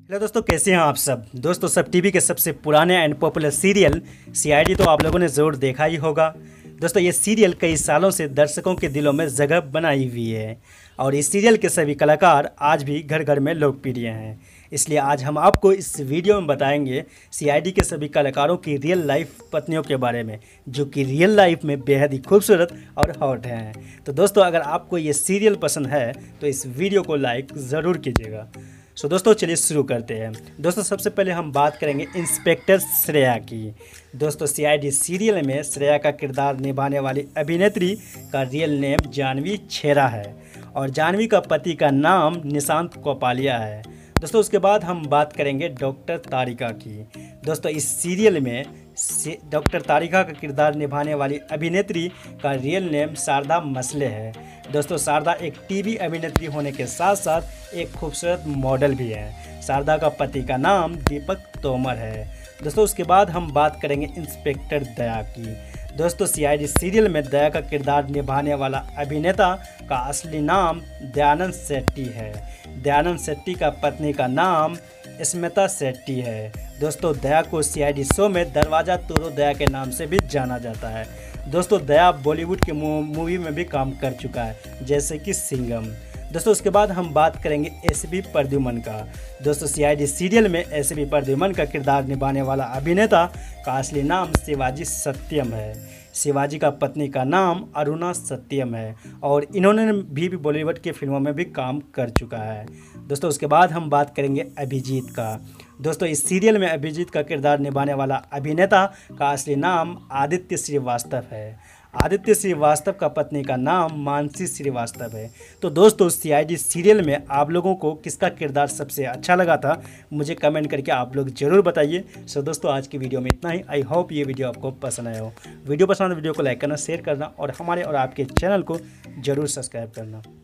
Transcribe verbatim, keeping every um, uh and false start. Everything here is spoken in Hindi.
हेलो दोस्तों, कैसे हैं आप सब। दोस्तों सब टीवी के सबसे पुराने एंड पॉपुलर सीरियल सीआईडी तो आप लोगों ने ज़रूर देखा ही होगा। दोस्तों ये सीरियल कई सालों से दर्शकों के दिलों में जगह बनाई हुई है और इस सीरियल के सभी कलाकार आज भी घर घर में लोकप्रिय हैं। इसलिए आज हम आपको इस वीडियो में बताएंगे सीआईडी के सभी कलाकारों की रियल लाइफ पत्नियों के बारे में, जो कि रियल लाइफ में बेहद ही खूबसूरत और हॉट हैं। तो दोस्तों अगर आपको ये सीरियल पसंद है तो इस वीडियो को लाइक ज़रूर कीजिएगा। सो दोस्तों चलिए शुरू करते हैं। दोस्तों सबसे पहले हम बात करेंगे इंस्पेक्टर श्रेया की। दोस्तों सीआईडी सीरियल में श्रेया का किरदार निभाने वाली अभिनेत्री का रियल नेम जानवी छेरा है और जानवी का पति का नाम निशांत कोपालिया है। दोस्तों उसके बाद हम बात करेंगे डॉक्टर तारिका की। दोस्तों इस सीरियल में डॉक्टर तारिका का किरदार निभाने वाली अभिनेत्री का रियल नेम शारदा मसले है। दोस्तों शारदा एक टीवी अभिनेत्री होने के साथ साथ एक खूबसूरत मॉडल भी है। शारदा का पति का नाम दीपक तोमर है। दोस्तों उसके बाद हम बात करेंगे इंस्पेक्टर दया की। दोस्तों सीआईडी सीरियल में दया का किरदार निभाने वाला अभिनेता का असली नाम दयानंद शेट्टी है। दयानंद शेट्टी का पत्नी का नाम स्मिता शेट्टी है। दोस्तों दया को सीआईडी शो में दरवाज़ा तोड़ो दया के नाम से भी जाना जाता है। दोस्तों दया बॉलीवुड के मूवी में भी काम कर चुका है, जैसे कि सिंघम। दोस्तों उसके बाद हम बात करेंगे एसपी प्रद्युमन का। दोस्तों सीआईडी सीरियल में एसपी प्रद्युमन का किरदार निभाने वाला अभिनेता का असली नाम शिवाजी सत्यम है। शिवाजी का पत्नी का नाम अरुणा सत्यम है और इन्होंने भी, भी बॉलीवुड की फिल्मों में भी काम कर चुका है। दोस्तों उसके बाद हम बात करेंगे अभिजीत का। दोस्तों इस सीरियल में अभिजीत का किरदार निभाने वाला अभिनेता का असली नाम आदित्य श्रीवास्तव है। आदित्य श्रीवास्तव का पत्नी का नाम मानसी श्रीवास्तव है। तो दोस्तों सीआईडी सीरियल में आप लोगों को किसका किरदार सबसे अच्छा लगा था, मुझे कमेंट करके आप लोग ज़रूर बताइए। सो दोस्तों आज की वीडियो में इतना ही। आई होप ये वीडियो आपको पसंद आया हो। वीडियो पसंद वीडियो को लाइक करना, शेयर करना और हमारे और आपके चैनल को ज़रूर सब्सक्राइब करना।